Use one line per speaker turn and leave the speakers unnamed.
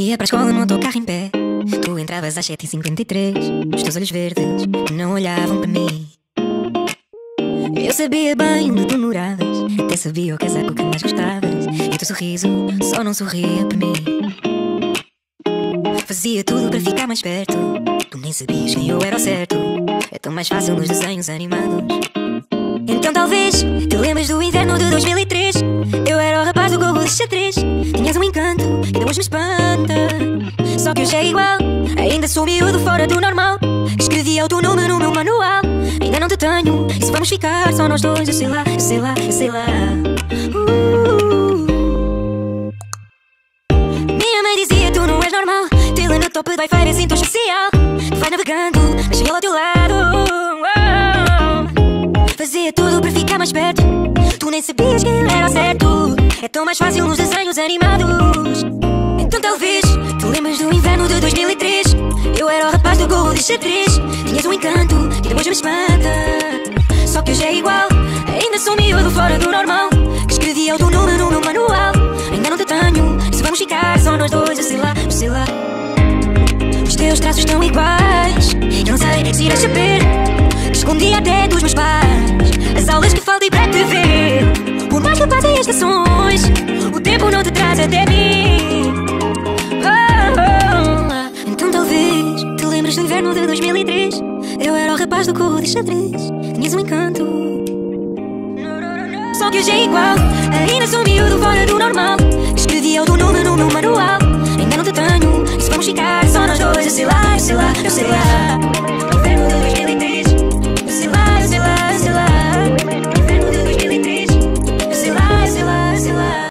Ia para a escola no autocarro em pé. Tu entravas às 7h53. Os teus olhos verdes não olhavam para mim. Eu sabia bem onde tu moravas, até sabia o casaco que mais gostavas. E o teu sorriso só não sorria para mim. Fazia tudo para ficar mais perto. Tu nem sabias quem eu era ao certo. É tão mais fácil nos desenhos animados. Então talvez te lembres do inverno de 2003. Eu era o rapaz do gorro de xadrez. Tinhas um encanto que hoje me espanta. Só que hoje é igual. Ainda sou miúdo fora do normal. Escrevia o teu nome no meu manual. Ainda não te tenho. E se vamos ficar só nós dois? Eu sei lá, eu sei lá, eu sei lá. Minha mãe dizia tu não és normal. Tê-la no topo do Wi-Fi assim tão especial. Vai navegando, mas cheguei ao teu lado. Fazia tudo para ficar mais perto. Tu nem sabias quem era ao certo. É tão mais fácil nos desenhos animados. Então talvez te lembres do inverno de 2003. Eu era o rapaz do gorro de xadrez. Tinhas um encanto que hoje me espanta. Só que hoje é igual. Ainda sou miúdo fora do normal. Que escrevia o teu nome no meu manual. Ainda não te tenho. E se vamos ficar só nós dois? Eu sei lá, eu sei lá. Os teus traços estão iguais. Eu não sei se irás saber. Escondi até dos meus pais as aulas que faltei para te ver. Por mais que passem as estações, o tempo não te traz até mim. Então talvez te lembres do inverno de 2003. Eu era o rapaz do gorro de xadrez. Tinhas um encanto. Só que hoje é igual. Ainda sou miúdo fora do normal. Escrevia o teu nome no meu manual. Ainda não te tenho. E se vamos ficar só nós dois? Eu sei lá, eu sei lá, eu sei lá.